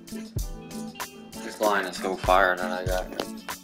This line is so fire that I got.